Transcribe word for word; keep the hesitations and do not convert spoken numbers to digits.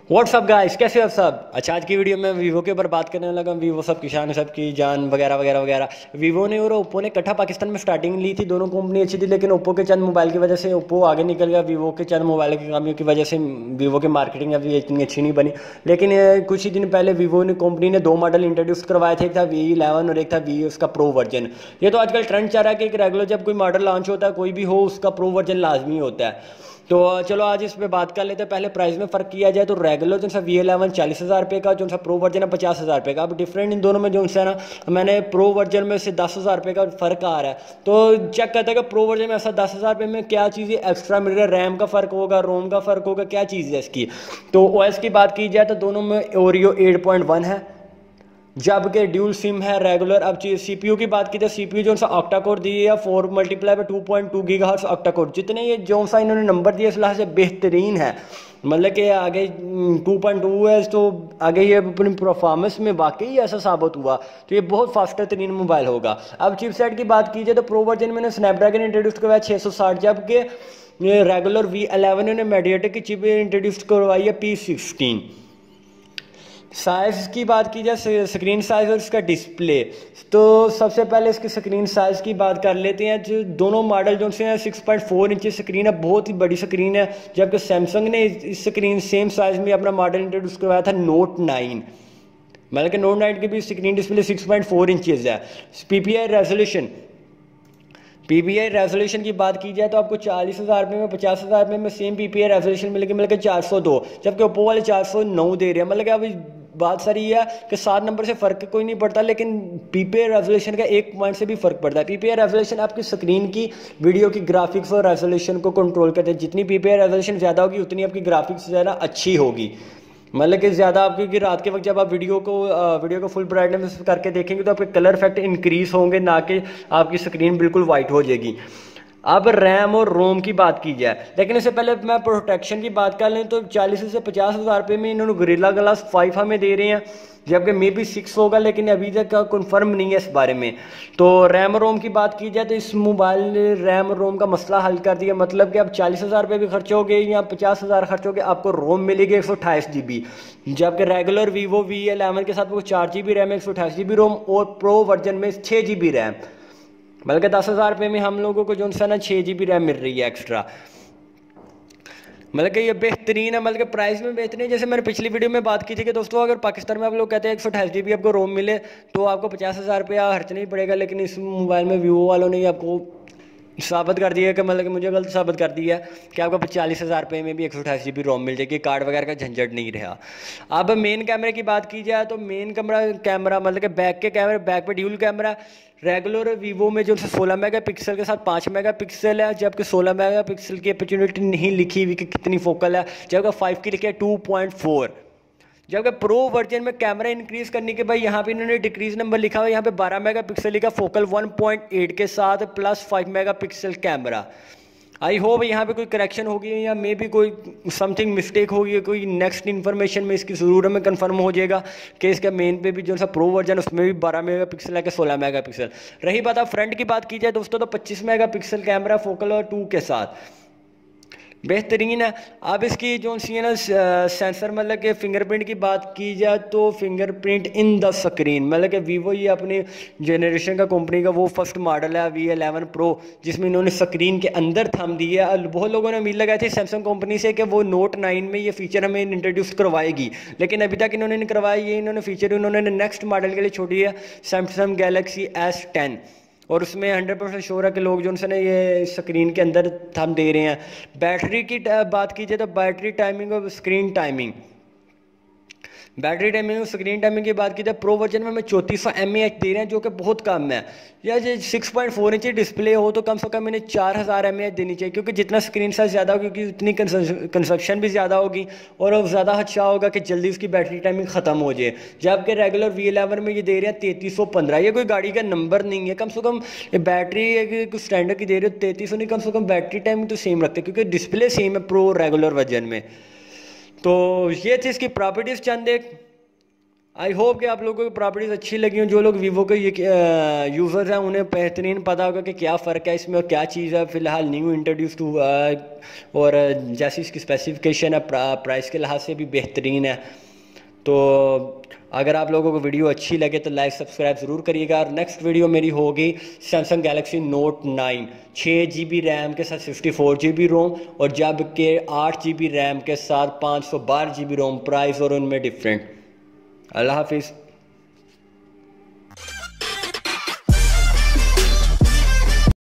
WhatsApp guys, कैसे हो आप सब। अच्छा, आज की वीडियो में वीवो के ऊपर बात करने लगा। वीवो सब की शान, सब की जान वगैरह वगैरह वगैरह। वीवो ने और ओप्पो ने इकट्ठा पाकिस्तान में स्टार्टिंग ली थी। दोनों कंपनी अच्छी थी, लेकिन ओप्पो के चंद मोबाइल की वजह से ओप्पो आगे निकल गया। वीवो के चंद मोबाइल की कमियों की वजह से वीवो की मार्केटिंग अभी इतनी अच्छी नहीं बनी। लेकिन अ, कुछ ही दिन पहले वीवो ने कंपनी ने दो मॉडल इंट्रोड्यूस करवाए थे। एक था वी इलेवन और एक था वी उसका प्रो वर्जन। ये तो आजकल ट्रेंड चल रहा है कि एक रेगुलर जब कोई मॉडल लॉन्च होता है कोई भी हो, उसका प्रो वर्जन लाजमी होता है। तो चलो आज इस पे बात कर लेते हैं। पहले प्राइस में फ़र्क किया जाए तो रेगुलर जो सा वी एलेवन चालीस हज़ार रुपये का, जो सा प्रो वर्जन है पचास हज़ार रुपये का। अब डिफरेंट इन दोनों में जो है ना, मैंने प्रो वर्जन में से दस हज़ार रुपये का फ़र्क आ रहा है। तो चेक करते हैं कि प्रो वर्जन में ऐसा दस हज़ार रुपये में क्या चीज़ एक्स्ट्रा मिल रहा है। रैम का फ़र्क होगा, रोम का फ़र्क होगा, क्या चीज़ है इसकी। तो ओ एस की बात की जाए तो दोनों में ओरियो एट पॉइंट वन है, जबकि ड्यूल सिम है रेगुलर। अब सीपीयू की बात की तो सीपीयू जो सा ऑक्टा कोर दी है फोर मल्टीप्लाई पे two point two gigahertz octa core, जितने ये जो सा इन्होंने नंबर दिए इस लिहाज से बेहतरीन है। मतलब कि आगे टू पॉइंट टू है तो आगे ये अपनी परफॉर्मेंस में वाकई ऐसा साबित हुआ, तो ये बहुत फास्टर तरीन मोबाइल होगा। अब चिपसेट की बात की जाए तो प्रो वर्जन में स्नैपड्रैगन इंट्रोड्यूस करवाया छः सौ साठ, जबकि रेगुलर वी एलेवन ने मीडियाटेक की चिप इंट्रोड्यूस करवाई है पी सिक्सटीन। साइज़ की बात की जाए, स्क्रीन साइज़ और इसका डिस्प्ले, तो सबसे पहले इसकी स्क्रीन साइज़ की बात कर लेते हैं। जो दोनों मॉडल जो से six point four inch screen है, बहुत ही बड़ी स्क्रीन है। जबकि सैमसंग ने इस स्क्रीन सेम साइज़ में अपना मॉडल इंट्रोड्यूस करवाया था नोट नाइन। मतलब कि नोट नाइन की भी screen display six point four inches है। P P I resolution P P I resolution की बात की जाए तो आपको चालीस हज़ार रुपये में पचास हज़ार रुपये में same P P I resolution मिलेगी, मतलब कि चार सौ दो, जबकि ओप्पो वाले चार सौ नौ दे रहे हैं। मतलब कि अभी बात सारी है कि सात नंबर से फ़र्क कोई नहीं पड़ता, लेकिन पी पी आई रेजोल्यूशन का एक पॉइंट से भी फ़र्क पड़ता है। पी पी आई रेजोल्यूशन आपकी स्क्रीन की वीडियो की ग्राफिक्स और रेजोल्यूशन को कंट्रोल करते हैं। जितनी पी पी आई रेजोल्यूशन ज़्यादा होगी उतनी आपकी ग्राफिक्स ज़्यादा अच्छी होगी। मतलब कि ज़्यादा आपकी कि रात के वक्त जब आप वीडियो को वीडियो को फुल ब्राइटनेस करके देखेंगे तो आपके कलर इफेक्ट इंक्रीज होंगे, ना कि आपकी स्क्रीन बिल्कुल वाइट हो जाएगी। अब रैम और रोम की बात की जाए, लेकिन इससे पहले मैं प्रोटेक्शन की बात कर लें तो चालीस से पचास हज़ार रुपये में इन्होंने गोरिल्ला ग्लास फाइव हमें दे रहे हैं, जबकि मे बी सिक्स होगा, लेकिन अभी तक का कन्फर्म नहीं है इस बारे में। तो रैम और रोम की बात की जाए तो इस मोबाइल ने रैम और रोम का मसला हल कर दिया। मतलब कि आप चालीस हज़ार रुपये भी खर्च होगे या पचास हज़ार खर्च होगे, आपको रोम मिलेगी एक सौ अट्ठाईस जी बी, जबकि रेगुलर वीवो वी एलेवन के साथ वो चार जी बी रैम, एक सौ अट्ठाईस जी बी रोम और प्रो वर्जन में छः जी बी रैम। बल्कि दस हज़ार रुपये में हम लोगों को जो है ना छः जी बी रैम मिल रही है एक्स्ट्रा। मतलब कि ये बेहतरीन है, मतलब कि प्राइस में बेहतरीन है। जैसे मैंने पिछली वीडियो में बात की थी कि दोस्तों अगर पाकिस्तान में आप लोग कहते हैं एक सौ अट्ठाईस जी बी आपको रोम मिले तो आपको पचास हज़ार रुपया खर्च नहीं पड़ेगा, लेकिन इस मोबाइल में वीवो वालों ने आपको साबित कर दिया कि मतलब कि मुझे गलत साबित कर दिया कि आपको चालीस हज़ार रुपये में भी एक सौ अट्ठाईस जी बी रोम मिल जाएगी, कार्ड वगैरह का झंझट नहीं रहा। अब मेन कैमरे की बात की जाए तो मेन कैमरा कैमरा मतलब कि बैक के कैमरे, बैक पे ड्यूल कैमरा। रेगुलर वीवो में जो सोलह मेगा पिक्सल के साथ पाँच मेगा पिक्सल है, जबकि सोलह मेगा पिक्सल की अपॉर्चुनिटी नहीं लिखी हुई कि कितनी फोकल है, जबकि फाइव की लिखी है टू पॉइंट फोर। जबकि प्रो वर्जन में कैमरा इंक्रीज करने के बाद यहाँ पे इन्होंने डिक्रीज नंबर लिखा हुआ है, यहाँ पे बारह मेगापिक्सल लिखा, फोकल वन पॉइंट एट के साथ plus five megapixel camera. I hope यहाँ पे कोई करेक्शन होगी या मे भी कोई समथिंग मिस्टेक होगी, कोई नेक्स्ट इन्फॉर्मेशन में इसकी ज़रूर हमें कंफर्म हो जाएगा कि इसका मेन पे भी जो सा प्रो वर्जन उसमें भी बारह मेगापिक्सल है कि सोलह मेगापिक्सल। रही बात अब फ्रंट की बात की जाए दोस्तों तो पच्चीस मेगापिक्सल कैमरा फोकल और टू के साथ बेहतरीन है। अब इसकी जो सी है ना सेंसर, मतलब कि फिंगरप्रिंट की बात की जाए तो फिंगरप्रिंट इन द स्क्रीन, मतलब कि वीवो ये अपनी जनरेशन का कंपनी का वो फर्स्ट मॉडल है वी एलेवन प्रो जिसमें इन्होंने स्क्रीन के अंदर थंब दी है। बहुत लोगों ने उम्मीद लगाई थी सैमसंग कंपनी से कि वो नोट नाइन में ये फीचर हमें इंट्रोड्यूस करवाएगी, लेकिन अभी तक इन्होंने नहीं करवाया। ये इन्होंने फीचर इन्होंने नेक्स्ट मॉडल के लिए छोड़ी है सैमसंग गैलेक्सी एस टेन, और उसमें हंड्रेड परसेंट श्योर है कि लोग जो उनसे ये स्क्रीन के अंदर थंब दे रहे हैं। बैटरी की बात की जाए तो बैटरी टाइमिंग और स्क्रीन टाइमिंग बैटरी टाइमिंग और स्क्रीन टाइमिंग की बात की जाए प्रो वर्जन में हमें चौंतीस सौ एम ए एच दे रहे हैं, जो कि बहुत कम है। या जो six point four inch display हो तो कम से कम इन्हें चार हज़ार एम ए एच देनी चाहिए, क्योंकि जितना स्क्रीन साइज ज़्यादा होगी क्योंकि उतनी कंजप्शन भी ज़्यादा होगी और ज़्यादा अच्छा होगा कि जल्दी उसकी बैटरी टाइमिंग ख़त्म हो जाए। जबकि रेगुलर वी इलेवन में ये दे रहे हैं तैंतीस सौ पंद्रह। ये कोई गाड़ी का नंबर नहीं है, कम से कम बैटरी कुछ स्टैंडर्ड की दे रहे हो तैंतीस सौ नहीं, कम से कम बैटरी टाइमिंग तो सेम रखते हैं क्योंकि डिस्प्ले सेम है प्रो रेगुलर वर्जन में। तो ये थी इसकी प्रॉपर्टीज़ चंद एक। आई होप कि आप लोगों को प्रॉपर्टीज़ अच्छी लगी हों। जो लोग वीवो के यूज़र्स हैं उन्हें बेहतरीन पता होगा कि क्या फ़र्क है इसमें और क्या चीज़ है फ़िलहाल न्यू इंट्रोड्यूस हुआ है, और जैसी इसकी स्पेसिफिकेशन है प्राइस के लिहाज से भी बेहतरीन है। तो अगर आप लोगों को वीडियो अच्छी लगे तो लाइक सब्सक्राइब ज़रूर करिएगा। और नेक्स्ट वीडियो मेरी होगी सैमसंग गैलेक्सी नोट नाइन, छः जी बी रैम के साथ sixty four G B ROM, और जब के आठ जी बी रैम के साथ पाँच सौ बारह जी बी रोम, प्राइस और उनमें डिफरेंट। अल्लाह हाफिज़।